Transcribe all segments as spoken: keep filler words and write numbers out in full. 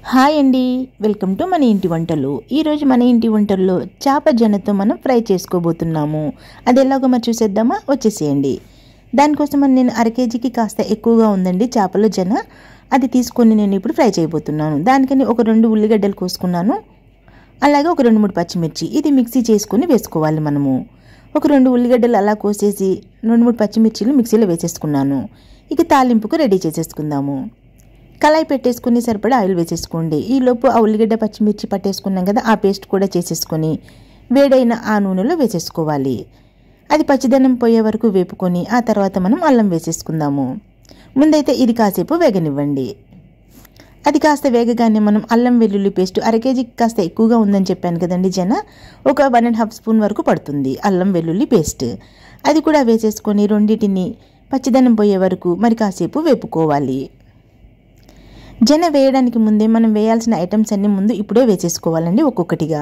Hi అండి, welcome to మన ఇంటి వంటలు. ఈరోజు మన ఇంటి వంటల్లో చేప జనతో మనం ఫ్రై చేసుకోబోతున్నాము. అది ఎలాగో మరి చూసేద్దామా? వచ్చేసేయండి. దానికోసం నేను అర కేజీకి కాస్త ఎక్కువగా ఉందండి చేపల జన. అది తీసుకొని నేను ఇప్పుడు ఫ్రై చేయబోతున్నాను. దానికని ఒక రెండు ఉల్లిగడ్డలు కోసుకున్నాను, అలాగే ఒక రెండు మూడు పచ్చిమిర్చి. ఇది మిక్సీ చేసుకొని వేసుకోవాలి మనము. ఒక రెండు ఉల్లిగడ్డలు అలా కోసేసి రెండు మూడు పచ్చిమిర్చిలు మిక్సీలో వేసేసుకున్నాను. ఇక తాలింపుకు రెడీ చేసేసుకుందాము. కళాయి పెట్టేసుకుని సరిపడా ఆయిల్ వేసేసుకోండి. ఈలోపు ఆ ఉల్లిగడ్డ పచ్చిమిర్చి పట్టేసుకున్నాం కదా, ఆ పేస్ట్ కూడా చేసేసుకొని వేడైన ఆ నూనెలో వేసేసుకోవాలి. అది పచ్చిదనం పోయే వరకు వేపుకొని ఆ తర్వాత మనం అల్లం వేసేసుకుందాము. ముందైతే ఇది కాసేపు వేగనివ్వండి. అది కాస్త వేగగానే మనం అల్లం వెల్లుల్లి పేస్ట్ అర కేజీకి కాస్త ఎక్కువగా ఉందని చెప్పాను కదండి జన, ఒక వన్ అండ్ హాఫ్ స్పూన్ వరకు పడుతుంది అల్లం వెల్లుల్లి పేస్ట్. అది కూడా వేసేసుకొని రెండింటిని పచ్చిదనం పోయే వరకు మరి కాసేపు వేపుకోవాలి. జన వేయడానికి ముందే మనం వేయాల్సిన ఐటమ్స్ అన్ని ముందు ఇప్పుడే వేసేసుకోవాలండి ఒక్కొక్కటిగా.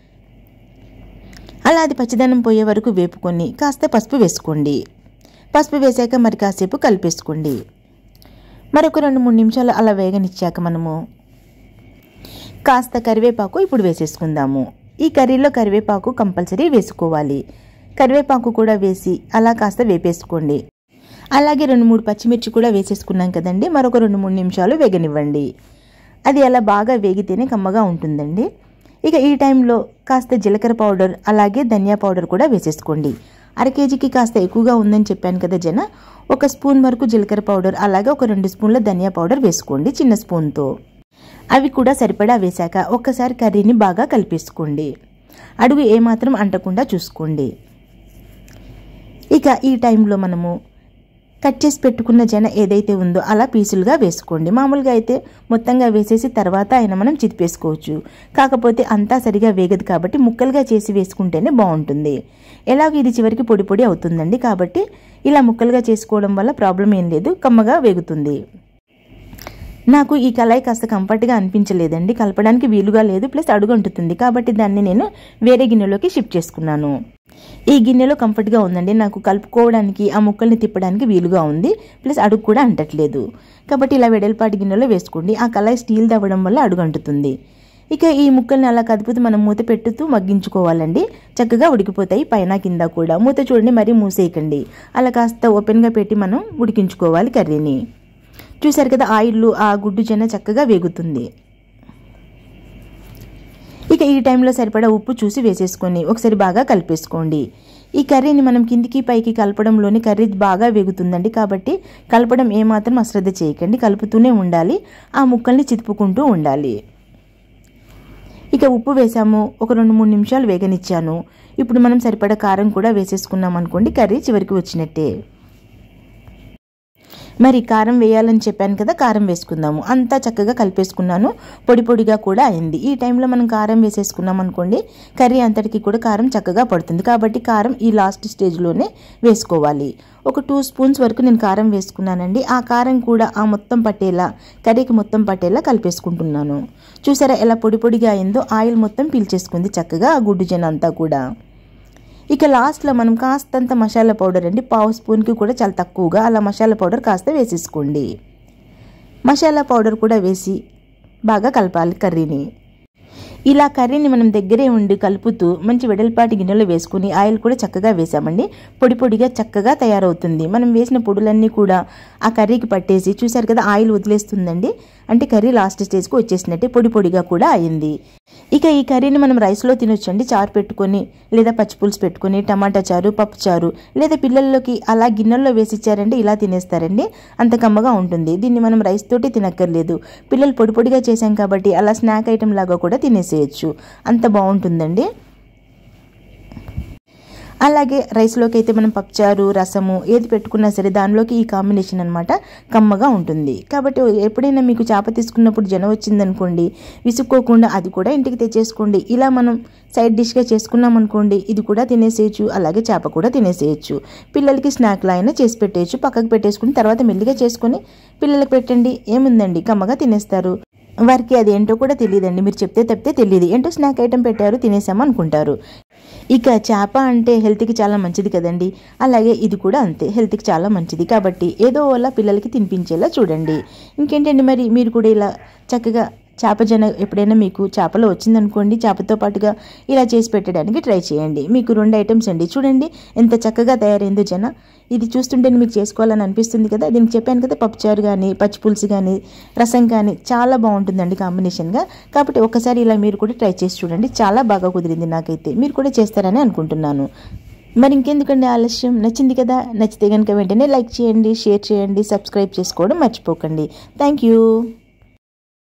అలా అది పచ్చిదనం పోయే వరకు వేపుకొని కాస్త పసుపు వేసుకోండి. పసుపు వేసాక మరి కాసేపు కలిపేసుకోండి. మరొక రెండు మూడు నిమిషాలు అలా వేగనిచ్చాక మనము కాస్త కరివేపాకు ఇప్పుడు వేసేసుకుందాము. ఈ కర్రీలో కరివేపాకు కంపల్సరీ వేసుకోవాలి. కరివేపాకు కూడా వేసి అలా కాస్త వేపేసుకోండి. అలాగే రెండు మూడు పచ్చిమిర్చి కూడా వేసేసుకున్నాం కదండి, మరొక రెండు మూడు నిమిషాలు వేగనివ్వండి. అది అలా బాగా వేగితేనే కమ్మగా ఉంటుందండి. ఇక ఈ టైంలో కాస్త జీలకర్ర పౌడర్ అలాగే ధనియా పౌడర్ కూడా వేసేసుకోండి. అర కేజీకి కాస్త ఎక్కువగా ఉందని చెప్పాను కదా జన, ఒక స్పూన్ వరకు జీలకర్ర పౌడర్ అలాగే ఒక రెండు స్పూన్ల ధనియా పౌడర్ వేసుకోండి చిన్న స్పూన్తో. అవి కూడా సరిపడా వేశాక ఒక్కసారి కర్రీని బాగా కలిపేసుకోండి. అడుగు ఏమాత్రం అంటకుండా చూసుకోండి. ఇక ఈ టైంలో మనము కట్ చేసి పెట్టుకున్న జన ఏదైతే ఉందో అలా పీసులుగా వేసుకోండి. మామూలుగా అయితే మొత్తంగా వేసేసి తర్వాత అయినా మనం చితిపేసుకోవచ్చు. కాకపోతే అంతా సరిగా వేగదు కాబట్టి ముక్కలుగా చేసి వేసుకుంటేనే బాగుంటుంది. ఎలాగో ఇది చివరికి పొడి పొడి అవుతుందండి, కాబట్టి ఇలా ముక్కలుగా చేసుకోవడం వల్ల ప్రాబ్లం ఏం లేదు, కమ్మగా వేగుతుంది. నాకు ఈ కళాయి కాస్త కంఫర్ట్గా అనిపించలేదండి, కలపడానికి వీలుగా లేదు, ప్లస్ అడుగు అంటుతుంది. కాబట్టి దాన్ని నేను వేరే గిన్నెలోకి షిఫ్ట్ చేసుకున్నాను. ఈ గిన్నెలో కంఫర్ట్గా ఉందండి, నాకు కలుపుకోవడానికి ఆ ముక్కల్ని తిప్పడానికి వీలుగా ఉంది, ప్లస్ అడుగు కూడా అంటట్లేదు. కాబట్టి ఇలా వెడల్పాటి గిన్నెలో వేసుకోండి. ఆ కళాయి స్టీల్ దవ్వడం వల్ల అడుగు అంటుతుంది. ఇక ఈ ముక్కల్ని అలా కదుపుతూ మనం మూత పెట్టుతూ మగ్గించుకోవాలండి. చక్కగా ఉడికిపోతాయి పైన కింద కూడా. మూత చూడండి, మరీ మూసేయకండి. అలా కాస్త ఓపెన్గా పెట్టి మనం ఉడికించుకోవాలి కర్రీని. చూసారు కదా, ఆయిల్ ఆ గుడ్డు జన చక్కగా వేగుతుంది. ఇక ఈ టైంలో సరిపడా ఉప్పు చూసి వేసేసుకొని ఒకసారి బాగా కలిపేసుకోండి. ఈ కర్రీని మనం కిందికి పైకి కలపడంలోని కర్రీ బాగా వేగుతుందండి, కాబట్టి కలపడం ఏమాత్రం అశ్రద్ధ చేయకండి, కలుపుతూనే ఉండాలి. ఆ ముక్కల్ని చితుపుకుంటూ ఉండాలి. ఇక ఉప్పు వేసాము, ఒక రెండు మూడు నిమిషాలు వేగనిచ్చాను. ఇప్పుడు మనం సరిపడా కారం కూడా వేసేసుకున్నాం అనుకోండి, కర్రీ చివరికి వచ్చినట్టే. మరి కారం వేయాలని చెప్పాను కదా, కారం వేసుకుందాము. అంతా చక్కగా కలిపేసుకున్నాను, పొడి పొడిగా కూడా అయింది. ఈ టైంలో మనం కారం వేసేసుకున్నాం అనుకోండి, కర్రీ అంతటికి కూడా కారం చక్కగా పడుతుంది. కాబట్టి కారం ఈ లాస్ట్ స్టేజ్లోనే వేసుకోవాలి. ఒక టూ స్పూన్స్ వరకు నేను కారం వేసుకున్నానండి. ఆ కారం కూడా ఆ మొత్తం పట్టేలా, కర్రీకి మొత్తం పట్టేలా కలిపేసుకుంటున్నాను. చూసారా ఎలా పొడి పొడిగా అయిందో, ఆయిల్ మొత్తం పీల్చేసుకుంది చక్కగా ఆ గుడ్డు జన అంతా కూడా. ఇక లాస్ట్లో మనం కాస్తంత మసాలా పౌడర్ అండి, పావు స్పూన్కి కూడా చాలా తక్కువగా అలా మసాలా పౌడర్ కాస్త వేసేసుకోండి. మసాలా పౌడర్ కూడా వేసి బాగా కలపాలి కర్రీని. ఇలా కర్రీని మనం దగ్గరే ఉండి కలుపుతూ మంచి వెడల్పాటి గిన్నెలో వేసుకుని ఆయిల్ కూడా చక్కగా వేసామండి. పొడి పొడిగా చక్కగా తయారవుతుంది. మనం వేసిన పొడులన్నీ కూడా ఆ కర్రీకి పట్టేసి చూసారు కదా, ఆయిల్ వదిలేస్తుందండి. అంటే కర్రీ లాస్ట్ స్టేజ్కి వచ్చేసినట్టే పొడి పొడిగా కూడా అయింది. ఇక ఈ కర్రీని మనం రైస్లో తినొచ్చండి, చారు పెట్టుకొని లేదా పచ్చిపులుసు పెట్టుకొని, టమాటా చారు, పప్పు చారు, లేదా పిల్లల్లోకి అలా గిన్నెల్లో వేసిచ్చారంటే ఇలా తినేస్తారండి, అంత కమ్మగా ఉంటుంది. దీన్ని మనం రైస్ తోటి తినక్కర్లేదు, పిల్లలు పొడి పొడిగా చేసాం కాబట్టి అలా స్నాక్ ఐటెం లాగా కూడా తినేసేయచ్చు, అంత బాగుంటుందండి. అలాగే రైస్లోకి అయితే మనం పప్పుచారు, రసము ఏది పెట్టుకున్నా సరే దానిలోకి ఈ కాంబినేషన్ అనమాట కమ్మగా ఉంటుంది. కాబట్టి ఎప్పుడైనా మీకు చేప తీసుకున్నప్పుడు జన వచ్చిందనుకోండి, విసుక్కోకుండా అది కూడా ఇంటికి తెచ్చేసుకోండి. ఇలా మనం సైడ్ డిష్గా చేసుకున్నాం అనుకోండి, ఇది కూడా తినేసేయచ్చు, అలాగే చేప కూడా తినేసేయచ్చు. పిల్లలకి స్నాక్లా అయినా చేసి పెట్టేయచ్చు, పక్కకు పెట్టేసుకుని తర్వాత మెల్లిగా చేసుకొని పిల్లలకు పెట్టండి, ఏముందండి కమ్మగా తినేస్తారు. వారికి అది ఏంటో కూడా తెలియదండి, మీరు చెప్తే తప్పితే తెలియదు, ఏంటో స్నాక్ ఐటెం పెట్టారు తినేసాము అనుకుంటారు. ఇక చేప అంటే హెల్త్కి చాలా మంచిది కదండి, అలాగే ఇది కూడా అంతే, హెల్త్కి చాలా మంచిది. కాబట్టి ఏదో అలా పిల్లలకి తినిపించేలా చూడండి. ఇంకేంటండి మరి మీరు కూడా ఇలా చక్కగా చేప జన ఎప్పుడైనా మీకు చేపలో వచ్చిందనుకోండి, చేపతో పాటుగా ఇలా చేసి పెట్టడానికి ట్రై చేయండి. మీకు రెండు ఐటమ్స్ అండి. చూడండి ఎంత చక్కగా తయారైందో జన. ఇది చూస్తుంటే మీకు చేసుకోవాలని అనిపిస్తుంది కదా. దీనికి చెప్పాను కదా, పప్పుచారు కానీ, పచ్చిపులుసు కానీ, రసం కానీ చాలా బాగుంటుందండి కాంబినేషన్గా. కాబట్టి ఒక్కసారి ఇలా మీరు కూడా ట్రై చేసి చూడండి. చాలా బాగా కుదిరింది నాకైతే. మీరు కూడా చేస్తారని అనుకుంటున్నాను. మరి ఇంకెందుకండి ఆలస్యం? నచ్చింది కదా. నచ్చితే కనుక వెంటనే లైక్ చేయండి, షేర్ చేయండి, సబ్స్క్రైబ్ చేసుకోవడం మర్చిపోకండి. Thank you.